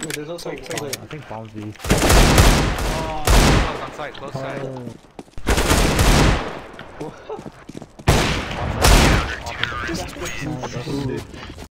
Yeah, there's also I think bombs B. Oh, close on site, close site. Oh.